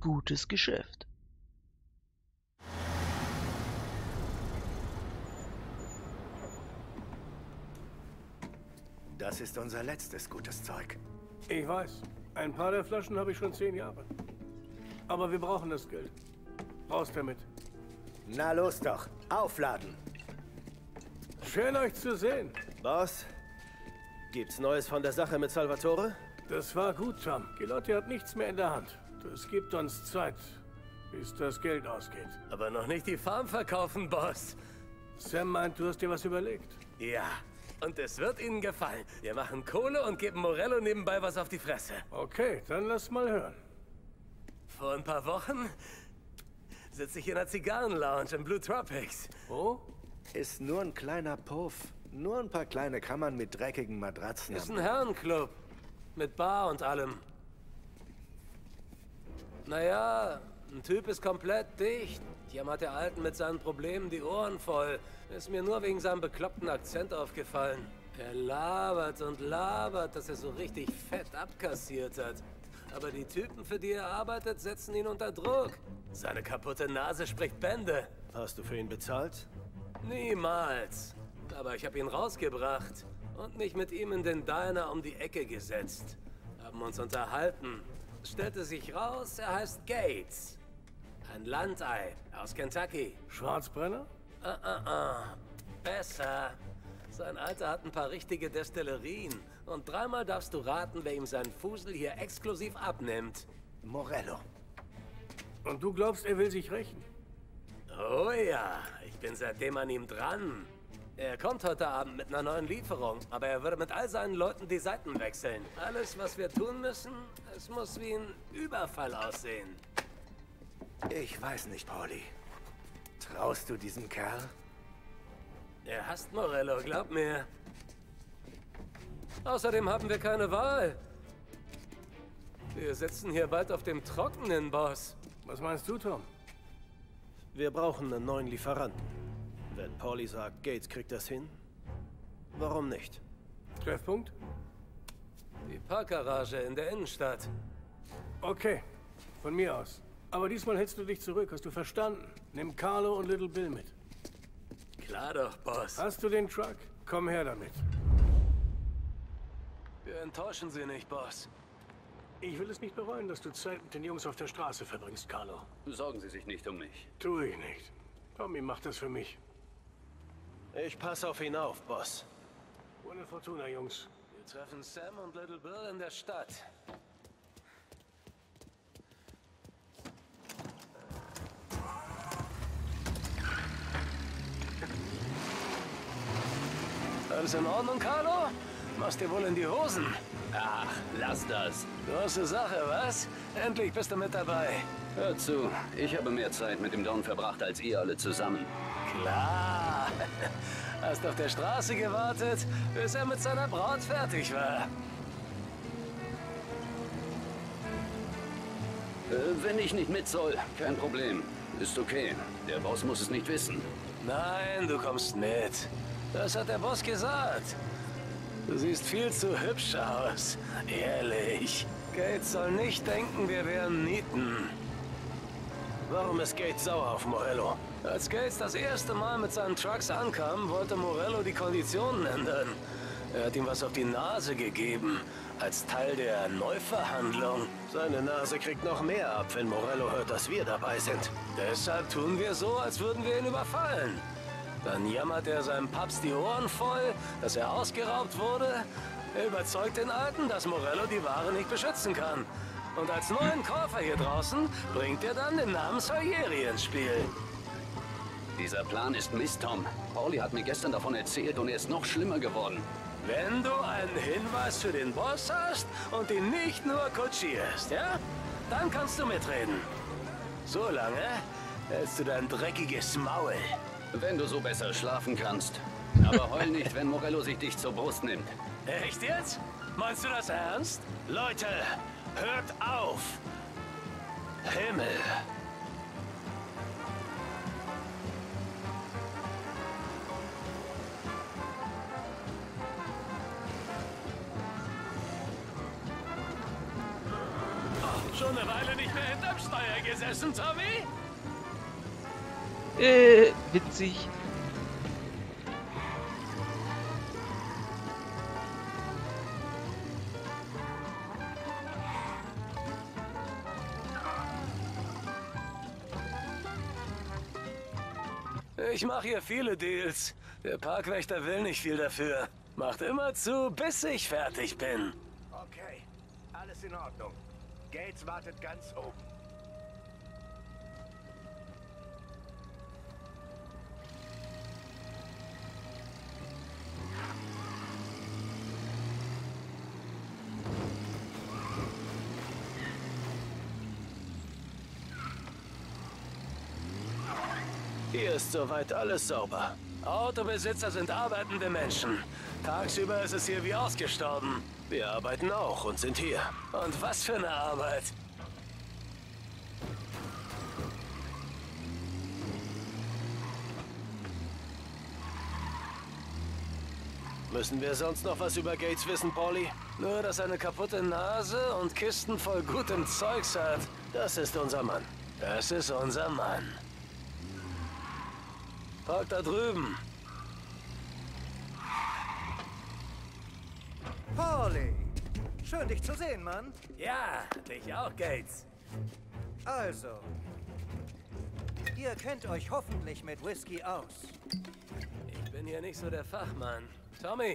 gutes Geschäft. Das ist unser letztes gutes Zeug. Ich weiß. Ein paar der Flaschen habe ich schon 10 Jahre. Aber wir brauchen das Geld. Raus damit. Na los doch, aufladen. Schön euch zu sehen. Boss, gibt's Neues von der Sache mit Salvatore? Das war gut, Tom. Gilotti hat nichts mehr in der Hand. Das gibt uns Zeit, bis das Geld ausgeht. Aber noch nicht die Farm verkaufen, Boss. Sam meint, du hast dir was überlegt. Ja, und es wird Ihnen gefallen. Wir machen Kohle und geben Morello nebenbei was auf die Fresse. Okay, dann lass mal hören. Vor ein paar Wochen sitze ich in einer Zigarrenlounge im Blue Tropics. Oh? Ist nur ein kleiner Puff. Nur ein paar kleine Kammern mit dreckigen Matratzen. Ist ein Herrenclub. Mit Bar und allem. Naja, ein Typ ist komplett dicht. Jammert der Alten mit seinen Problemen die Ohren voll. Ist mir nur wegen seinem bekloppten Akzent aufgefallen. Er labert und labert, dass er so richtig fett abkassiert hat. Aber die Typen, für die er arbeitet, setzen ihn unter Druck. Seine kaputte Nase spricht Bände. Hast du für ihn bezahlt? Niemals. Aber ich habe ihn rausgebracht und mich mit ihm in den Diner um die Ecke gesetzt. Haben uns unterhalten. Es stellte sich raus, er heißt Gates. Ein Landei aus Kentucky. Schwarzbrenner? Besser. Sein Alter hat ein paar richtige Destillerien. Und dreimal darfst du raten, wer ihm seinen Fusel hier exklusiv abnimmt. Morello. Und du glaubst, er will sich rächen? Oh ja, ich bin seitdem an ihm dran. Er kommt heute Abend mit einer neuen Lieferung, aber er würde mit all seinen Leuten die Seiten wechseln. Alles, was wir tun müssen, es muss wie ein Überfall aussehen. Ich weiß nicht, Pauli. Traust du diesem Kerl? Er hasst Morello, glaub mir. Außerdem haben wir keine Wahl. Wir sitzen hier bald auf dem Trockenen, Boss. Was meinst du, Tom? Wir brauchen einen neuen Lieferanten. Wenn Pauli sagt, Gates kriegt das hin, warum nicht? Treffpunkt? Die Parkgarage in der Innenstadt. Okay, von mir aus. Aber diesmal hältst du dich zurück, hast du verstanden? Nimm Carlo und Little Bill mit. Klar doch, Boss. Hast du den Truck? Komm her damit. Wir enttäuschen Sie nicht, Boss. Ich will es nicht bereuen, dass du Zeit mit den Jungs auf der Straße verbringst, Carlo. Sorgen Sie sich nicht um mich. Tu ich nicht. Tommy macht das für mich. Ich passe auf ihn auf, Boss. Buona Fortuna, Jungs. Wir treffen Sam und Little Bill in der Stadt. Alles in Ordnung, Carlo? Machst dir wohl in die Hosen? Ach, lass das. Große Sache, was? Endlich bist du mit dabei. Hör zu, ich habe mehr Zeit mit dem Don verbracht als ihr alle zusammen. Klar. Hast auf der Straße gewartet, bis er mit seiner Braut fertig war. Wenn ich nicht mit soll, kein Problem. Ist okay. Der Boss muss es nicht wissen. Nein, du kommst mit. Das hat der Boss gesagt. Du siehst viel zu hübsch aus. Ehrlich. Gates soll nicht denken, wir wären Nieten. Warum ist Gates sauer auf Morello? Als Gates das erste Mal mit seinen Trucks ankam, wollte Morello die Konditionen ändern. Er hat ihm was auf die Nase gegeben, als Teil der Neuverhandlung. Seine Nase kriegt noch mehr ab, wenn Morello hört, dass wir dabei sind. Deshalb tun wir so, als würden wir ihn überfallen. Dann jammert er seinem Papst die Ohren voll, dass er ausgeraubt wurde. Er überzeugt den Alten, dass Morello die Ware nicht beschützen kann. Und als neuen Käufer hier draußen bringt er dann den Namen Salieri ins Spiel. Dieser Plan ist Mist, Tom. Pauli hat mir gestern davon erzählt und er ist noch schlimmer geworden. Wenn du einen Hinweis für den Boss hast und ihn nicht nur kutschierst, ja? Dann kannst du mitreden. Solange hältst du dein dreckiges Maul. Wenn du so besser schlafen kannst. Aber heul nicht, wenn Morello sich dich zur Brust nimmt. Echt jetzt? Meinst du das ernst? Leute, hört auf! Himmel. Schon eine Weile nicht mehr hinterm Steuer gesessen, Tommy? Witzig. Ich mache hier viele Deals. Der Parkwächter will nicht viel dafür. Macht immer zu, bis ich fertig bin. Okay, alles in Ordnung. Gates wartet ganz oben. Hier ist soweit alles sauber. Autobesitzer sind arbeitende Menschen. Tagsüber ist es hier wie ausgestorben. Wir arbeiten auch und sind hier. Und was für eine Arbeit. Müssen wir sonst noch was über Gates wissen, Paulie? Nur, dass er eine kaputte Nase und Kisten voll gutem Zeugs hat. Das ist unser Mann. Das ist unser Mann. Park da drüben. Paulie! Schön, dich zu sehen, Mann. Ja, dich auch, Gates. Also, ihr kennt euch hoffentlich mit Whisky aus. Ich bin hier nicht so der Fachmann. Tommy.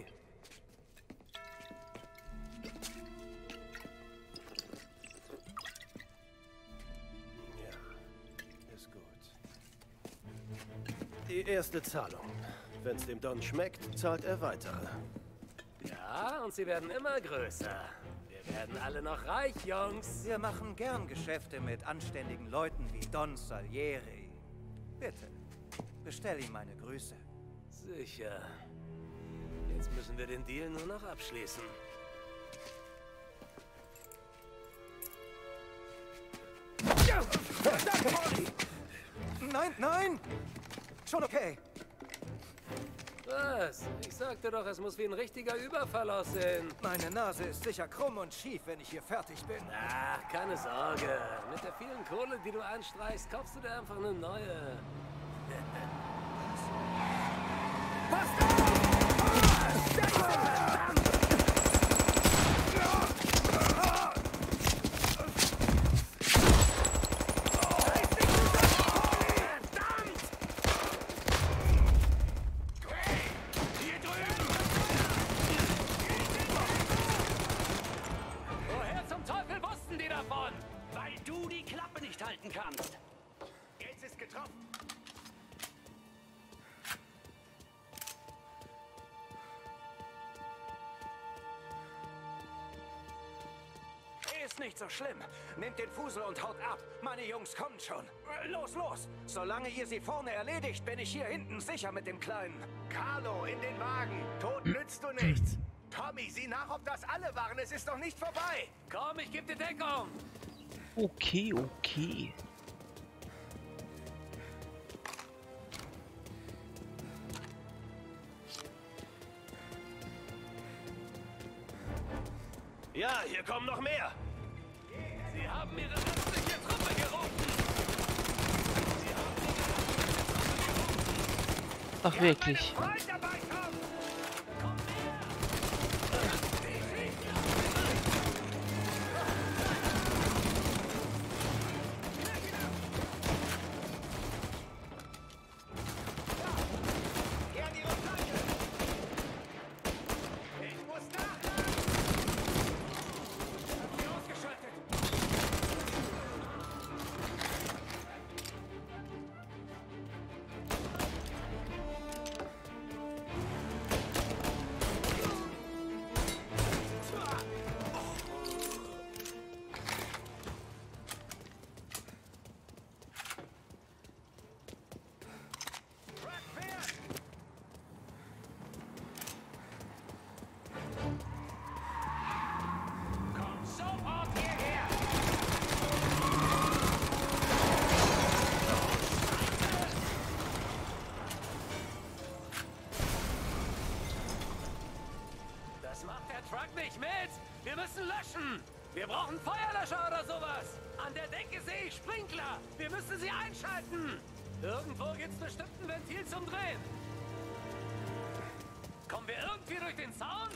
Ja, ist gut. Die erste Zahlung. Wenn's dem Don schmeckt, zahlt er weitere. Ja, und sie werden immer größer. Wir werden alle noch reich, Jungs. Wir machen gern Geschäfte mit anständigen Leuten wie Don Salieri. Bitte, bestell ihm meine Grüße. Sicher. Jetzt müssen wir den Deal nur noch abschließen. Nein, nein! Schon okay. Was? Ich sagte doch, es muss wie ein richtiger Überfall aussehen. Meine Nase ist sicher krumm und schief, wenn ich hier fertig bin. Ach, keine Sorge. Mit der vielen Kohle, die du anstreichst, kaufst du dir einfach eine neue. Passt auf! Verdammt! Woher zum Teufel wussten die davon? Weil du die Klappe nicht halten kannst. Gates ist getroffen. Ist nicht so schlimm. Nehmt den Fusel und haut ab. Meine Jungs kommen schon. Los, los! Solange ihr sie vorne erledigt, bin ich hier hinten sicher mit dem Kleinen. Carlo, in den Wagen. Tod nützt du nichts. Tommy, sieh nach, ob das alle waren. Es ist noch nicht vorbei. Komm, ich geb dir Deckung. Okay, okay. Ja, hier kommen noch mehr. Sie haben ihre restliche Truppe gerufen. Ach, wirklich. Freund dabei, komm! Geh an ihre Flanke! Ich muss nachladen! Hab sie ausgeschaltet! Das macht der Truck nicht mit. Wir müssen löschen. Wir brauchen Feuerlöscher oder sowas. An der Decke sehe ich Sprinkler. Wir müssen sie einschalten. Irgendwo gibt's bestimmt ein Ventil zum Drehen. Kommen wir irgendwie durch den Zaun?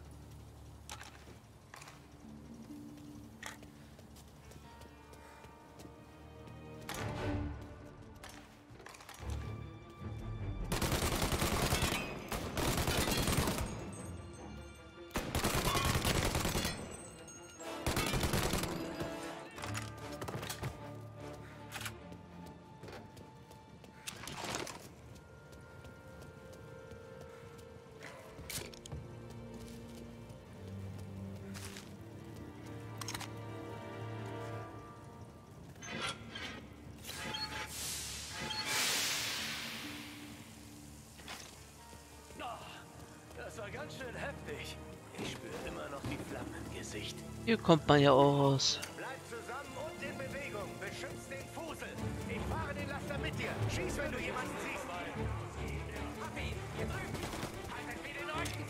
Das war ganz schön heftig. Ich spüre immer noch die Flammen im Gesicht. Hier kommt man ja auch raus. Bleib zusammen und in Bewegung. Beschütz den Fusel. Ich fahre den Laster mit dir. Schieß, wenn du jemanden siehst. Papi, hier drüben. Haltet mir den Rücken.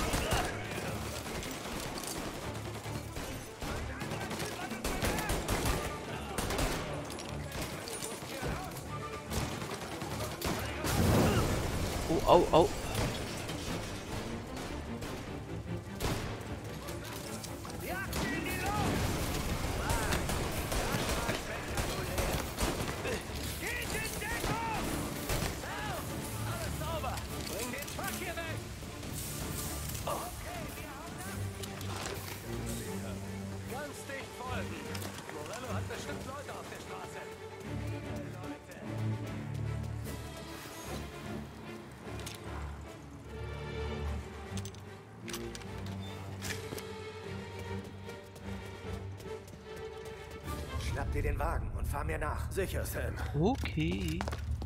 Oh, au, au. Schnapp dir den Wagen und fahr mir nach. Sicher, Sam. Okay.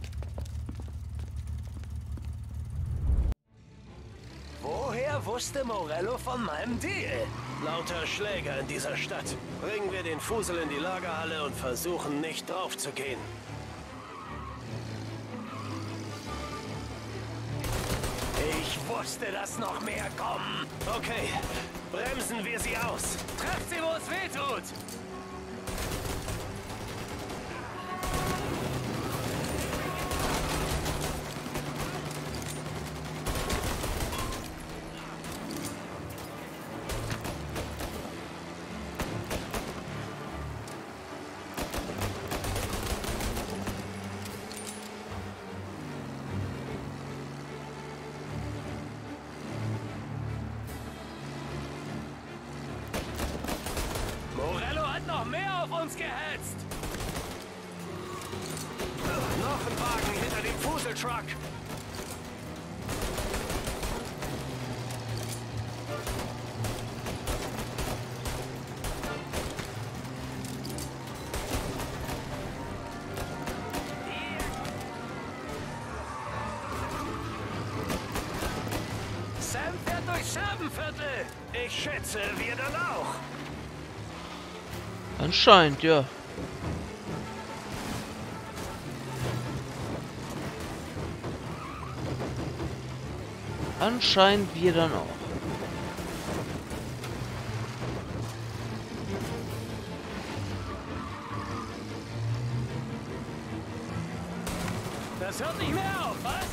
Woher wusste Morello von meinem Deal? Lauter Schläger in dieser Stadt. Bringen wir den Fusel in die Lagerhalle und versuchen nicht drauf zu gehen. Ich wusste, dass noch mehr kommen. Okay, bremsen wir sie aus. Trefft sie, wo es weh tut. Morello hat noch mehr auf uns gehetzt. Noch ein Wagen hinter dem Fuseltruck. Sam fährt durchs Scherbenviertel. Ich schätze, wir dann auch. Anscheinend, ja. Anscheinend wir dann auch. Das hört nicht mehr auf, was?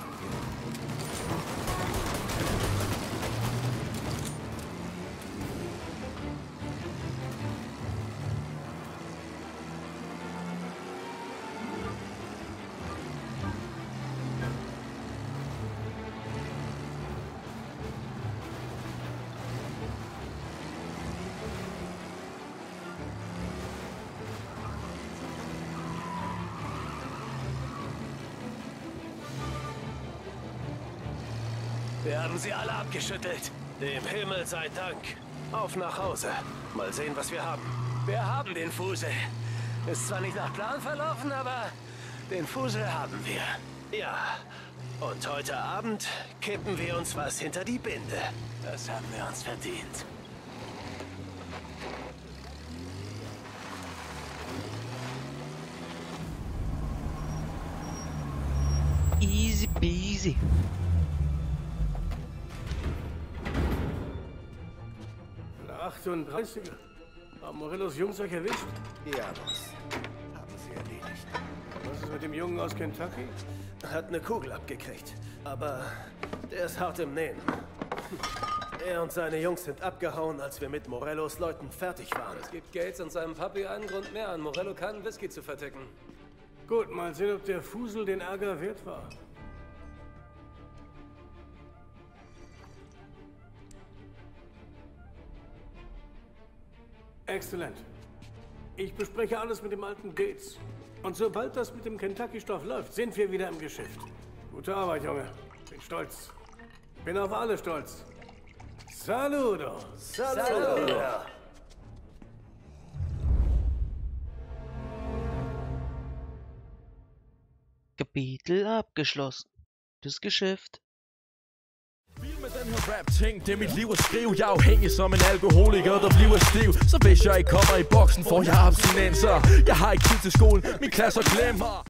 Wir haben sie alle abgeschüttelt. Dem Himmel sei Dank. Auf nach Hause. Mal sehen, was wir haben. Wir haben den Fusel. Ist zwar nicht nach Plan verlaufen, aber den Fusel haben wir. Ja. Und heute Abend kippen wir uns was hinter die Binde. Das haben wir uns verdient. Easy peasy. Eine 38er. Haben Morellos Jungs euch erwischt? Ja, Boss. Haben sie erledigt. Was ist mit dem Jungen aus Kentucky? Hat eine Kugel abgekriegt. Aber der ist hart im Nähen. Er und seine Jungs sind abgehauen, als wir mit Morellos Leuten fertig waren. Es gibt Gates und seinem Papi einen Grund mehr, an Morello keinen Whisky zu verticken. Gut, mal sehen, ob der Fusel den Ärger wert war. Exzellent. Ich bespreche alles mit dem alten Gates. Und sobald das mit dem Kentucky-Stoff läuft, sind wir wieder im Geschäft. Gute Arbeit, Junge. Bin stolz. Bin auf alle stolz. Saludo! Saludo! Kapitel abgeschlossen. Das Geschäft. Med den her rap-ting, det er mit liv at skrive. Jeg er afhængig som en alkoholiker, der bliver stiv. Så hvis jeg ikke kommer i boksen, får jeg abstinenser. Jeg har ikke tid til skolen, min klasse glemmer.